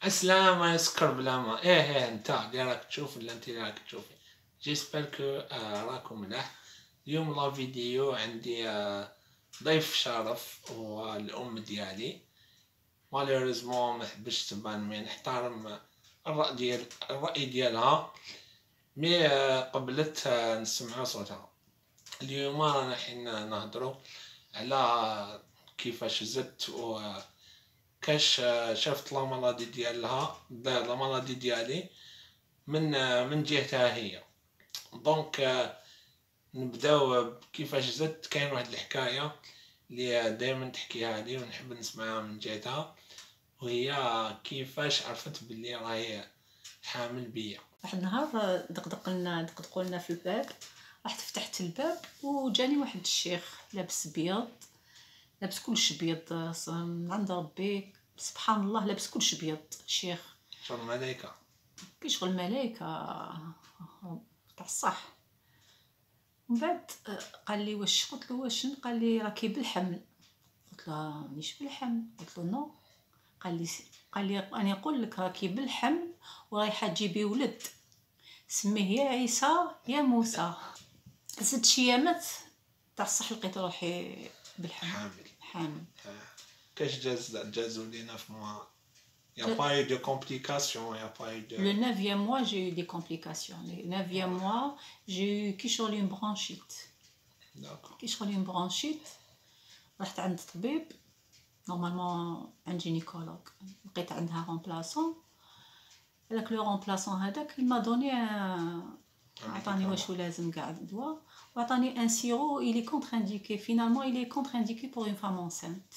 السلامة يسكر بلا ما ايه انت اللي راك تشوف ولا انت اللي راك تشوفي. جيسبر كو راكم ملاح. اليوم لا فيديو عندي ضيف شرف والام ديالي. مالوريزمون ما حبش تبان، مي نحترم الرأي ديالها، مي قبلت نسمعوا صوتها. اليوم رانا حين نهضروا على كيفاش زدت و كاش شافت لا مالادي ديالها، لا مالادي ديالي من جهتها هي. دونك نبداو كيفاش زدت. كاين واحد الحكايه اللي دائما تحكيها لي ونحب نسمعها من جهتها، وهي كيفاش عرفت باللي راهي حامل بيا. واحد النهار دقدقوا لنا في الباب. رحت فتحت الباب وجاني واحد الشيخ لابس بيض، لابس كلش بيض من عند ربي سبحان الله، لابس كلش بيض. شيخ شغل الملائكه، كي شغل الملائكه تاع الصح. ومن بعد قال لي واش، قلت له واش، قال لي راكي بالحمل. قلت له مانيش بالحمل، قلت له نو. قال لي انا نقول لك راكي بالحمل ورايحه تجيبي ولد، سميه يا عيسى يا موسى. زدت شي يامات تاع الصح لقيت روحي بالحمل حامل. كاش جازوا لينا في موا. Il n'y a pas eu de complications, il n'y a pas eu de... Le 9e mois, j'ai eu des complications. Le 9e mois, j'ai eu une bronchite. D'accord. une bronchite. رحت عند طبيب، نورمالمون عند جينيكولوج، لقيت عندها رومبلاسون. هذاك لو رومبلاسون هذاك ما دوني عطاني واش لازم كاع دواء، وعطاني ان سيرو il est contre-indiqué. finalement il est contre-indiqué pour une femme enceinte.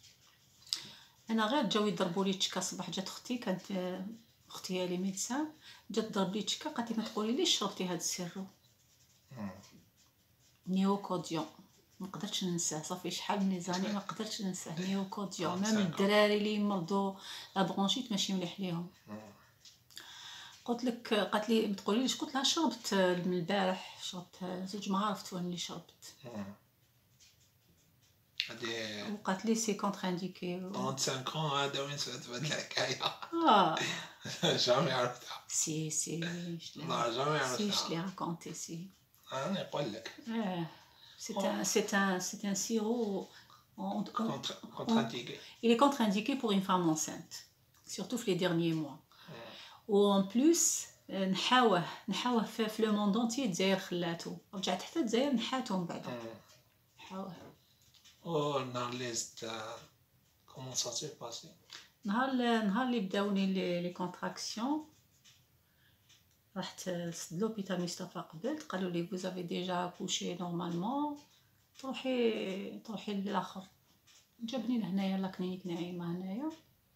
انا غير جاو يضربوا لي تشكا صباح. جات اختي، كانت اختي هي لي ميدسان، جات ضرب لي تشكا، قالت لي ما تقولي ليش شربتي هذا السيرو. نيوكوديون ما قدرتش ننساه، صافي شحال من زاني ما قدرتش ننساه. نيوكوديون ميم الدراري اللي مرضوا لا برونشيت ماشي مليح ليهم. قلت لك، قالت لي ما تقولي ليش، قلت لها شربت من البارح، شربت زوج ما عرفت وين اللي شربت. وقالت لي سي كونتر انديكي. 35 هذا وين سمعت بهاد الحكايه؟ جامي عرفتها. سي لا جامي عرفتها. je l'ai raconté. سي انا نقول لك c'est un sirop contre-indiqué. Il est contre-indiqué pour une femme enceinte, surtout في les derniers mois. و en plus نحاوه في لو موند انتي. الجزائر خلاتو، رجعت حتى الجزائر نحاتو من بعد. نحاوه. نهار اللي زدت كومون سا سي باسي؟ نهار اللي بداوني لي كونتراكسيون، رحت لوبيتال مصطفى قبلت، قالوا لي vous avez déjà accouché normalement، تروحي للاخر. جابني لهنايا لا كلينيك نعيمه هنايا.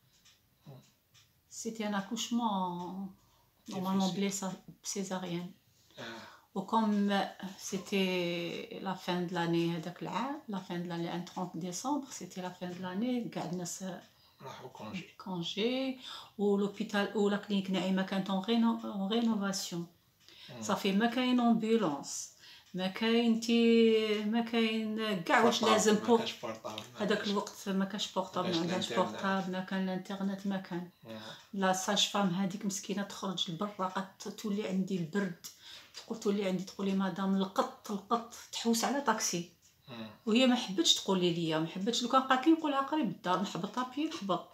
سيتي ان اكوشمون نورمالمون بليسا بسيزاريان. وكم سيتي لا فين د لاني هذاك العام، لا فين د لاني 30 ديسمبر، سيتي لا فين د لاني، كاع الناس راحوا كونجي. ولوبيتال ولا كلينيك نعيمه كانت اون رينوفاسيون. صافي ما كاين امبولانس، ما كاين كاع واش لازم بو هذاك الوقت. ما كاش بورطابل، ما عندهاش بورطابل، ما كان الانترنت، ما كان. لا ساج فام هذيك مسكينه تخرج لبرا، قد تولي عندي البرد، تولي عندي، تقولي مدام القط تحوس على طاكسي. وهي ما حبتش تقول لي، ما حبتش. لو كان قالت لي نقولها قريب الدار، نحبط بي نحبط.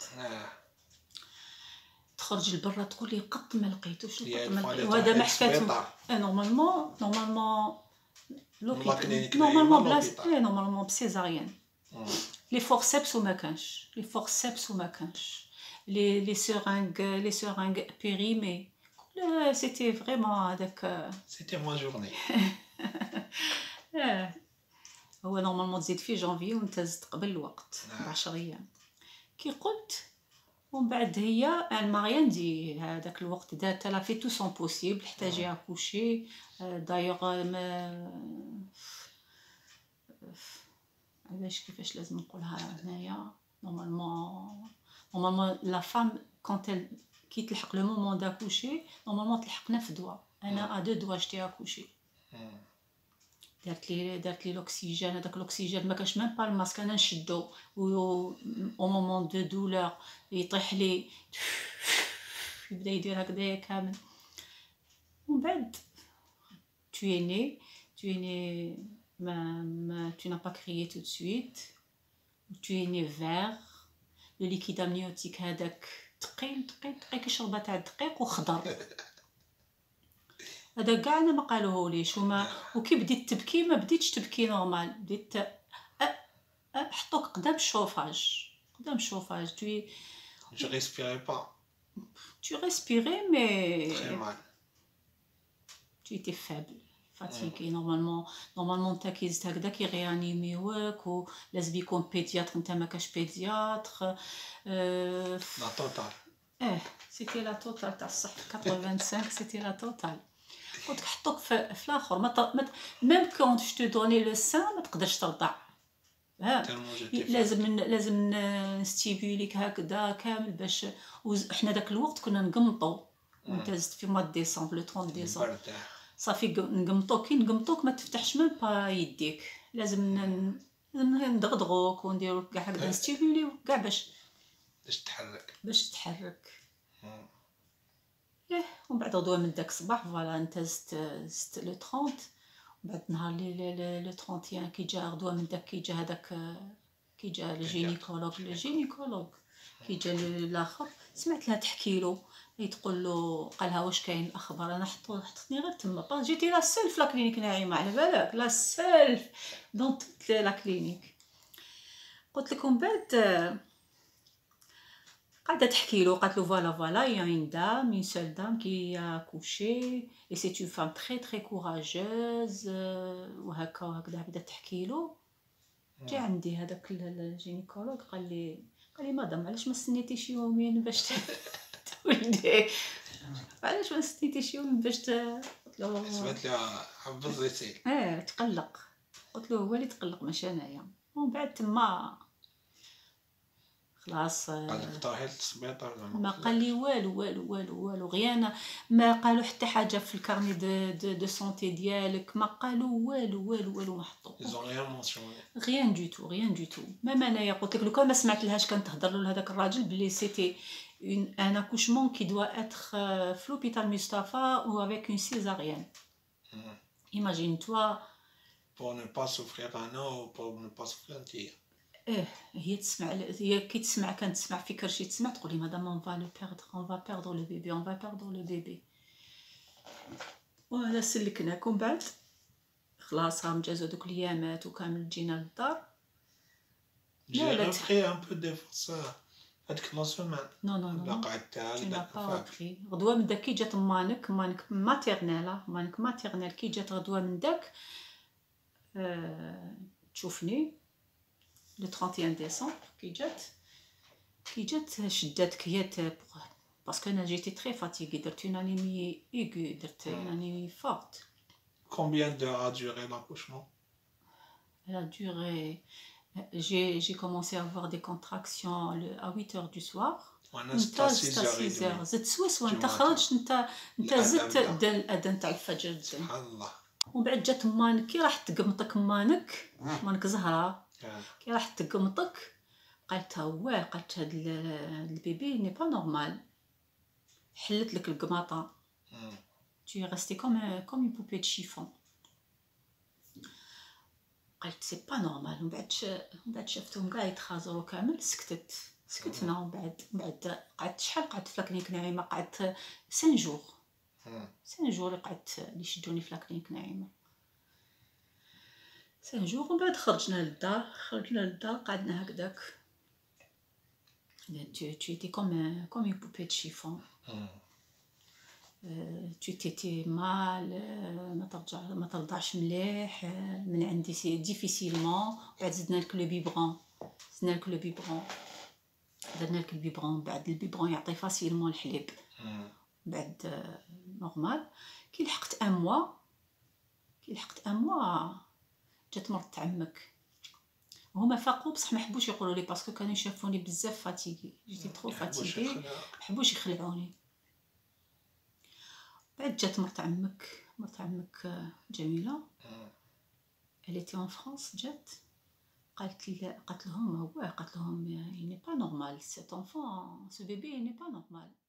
تخرج لبرا تقول لي قط ما لقيتوش، القط ما لقيت. وهذا ما حكاتو. نورمالمون لوبيتال نورمالمون بلاص، نورمالمون بسيزاريان. لي فورسيبس وما كانش، لي سورانغ بيريمي. سيتي فريمون هذاك سيتي ما جورني. هو نورمالمون تزيد في جانفي وانت زدت قبل الوقت ب10 ايام كي قلت. ومن بعد هي الماريان دي هذاك الوقت دات لا في تو سون بوسيبل حتى جي اكوشي. دايوغ علاش كيفاش لازم نقولها هنايا. نورمالمون لا فام كونت كي تلحق لو مومون داكوشي، نورمالمون تلحقنا في دواء. انا ا دو دواء جتي اكوشي. دارت لي الاكسجين، هذاك الاكسجين ما كانش ميم با الماسك، انا نشدو و او مومون دو دولور يطيح لي يبدا يدير هكذايا كامل. ومن بعد tu es né tu n'as pas crié tout de suite, tu es né vert. لو ليكيد امنيوتيك هذاك ثقيل كيشربها تاع الدقيق وخضر. هذا كاع انا ما قالوهوليش. وكي بديت تبكي ما بديتش تبكي نورمال، بديت حطوك قدام الشوفاج Je respirais pas. tu respirais mais Très mal. tu étais faible fatigué. نورمالمون انت كي زدت هكذا كيغيانيميوك ولازم يكون بيدياتر. انت ما كاش بيدياتر. La totale. سيتي لا توتال تاع الصح 85 سيتي لا توتال. قلت حطوك في الاخر ميم كون جو تو دوني لو سان ما تقدرش ترضع. لازم نستيبوليك هكذا كامل باش. وحنا داك الوقت كنا نقمطو وانت زدت في موا ديسمبر لو 30 ديسمبر صافي نقمطوك. كي نقمطوك ما تفتحش ميم با يديك، لازم ندغدغوك ونديرو كاع هكذا نستيبوليو كاع باش تحرك. ومن بعد غدوه من داك الصباح فوالا انت زدت لو 30. بعد نهار لو 31 كي جا غدوه من داك كي جا هذاك كي جا الجينيكولوج كي جا الاخر سمعت لها تحكي له تقول له قالها واش كاين الاخبار. انا حطتني غير تما با جيتي لا سيل في لا كلينيك ناعمه على بالك لا سيل دونت لا كلينيك. قلت لكم بعد قاعده تحكي له قالت له فوالا يا une dame une seule dame qui a accouché et c'est une femme très courageuse وهكذا بدات تحكي له. جا عندي هذاك الجينيكولوج قال لي مدام علاش ما استنيتيش يومين باش تولدي؟ علاش ما استنيتيش يومين باش قلت له سمعت لها حفظتي. تقلق. قلت له هو اللي تقلق ماشي انايا. ومن بعد تما خلاص قالك طاحت السبيطار ما قال لي والو غير انا ما قالوا حتى حاجه في الكارني دو سونتي ديالك ما قالوا والو ما حطوا غيان دو تو. ميم انايا قلت لك لو كان ما سمعت لهاش كان تهضر له لهذاك الراجل بلي سيتي ان اكوشمون كي دوا اتر في لوبيتال مصطفى و افيك اون سيزاريان. ايماجين توا pour ne pas souffrir un an ou pour ne pas souffrir un tir. هي تسمع. هي كي تسمع كانت تسمع في كرشي تسمع تقول لي مدام اون فا بيردر لو بيبي وهذا سلكناك. ومن بعد خلاص راهم جازو دوك الايامات وكامل جينا للدار. J'ai repris un peu des forces هذيك لا سومان. نو قعدت غدوه من داك كي جات مانك ماتيرنال كي جات غدوه من داك تشوفني le 31 décembre كي جات شداتك هي باسكو انا جيتي تري فاتيغي. درت une anémie aiguë درت une anémie forte. Combien d'heures a duré l'accouchement? Elle a duré j'ai commencé à avoir des contractions à 8h du soir. انت 6 زدت سوسوا انت خرجت انت زدت الاذان تاع الفجر. سبحان الله. ومن بعد جات مانك كي راح تقمطك مانك زهره كي راح تقمطك قالت هاد البيبي ني با نورمال. حلت لك القماطه tu es resté comme une poupée de chiffon. قالت سي با نورمال. ومن بعد شفتهم كاع يتخازروا كامل سكتنا. ومن بعد قعدت شحال قعدت في لاكلينيك ناعمه قعدت 5 جور اللي قعدت اللي شدوني في لاكلينيك ناعمه 5 جور. ومن بعد خرجنا للدار قعدنا هكذاك. tu étais comme une poupée de chiffon. tu t'étais mal ما ترضعش مليح من عندي ديفيسيلمون. بعد زدنا لك لو بيبرون درنا لك البيبرون. بعد البيبرون يعطي فاسيلمون الحليب. بعد نورمال كي لحقت ان موا جات مرت عمك. هما فاقوا بصح ما حبوش يقولوا لي باسكو كانوا يشافوني بزاف فاتيغي. جيتي ترو فاتيغي ما حبوش يخلعوني. بعد جات مرت عمك جميله elle était en France جات قالت لهم il n'est pas normal cet enfant ce bébé il n'est pas normal.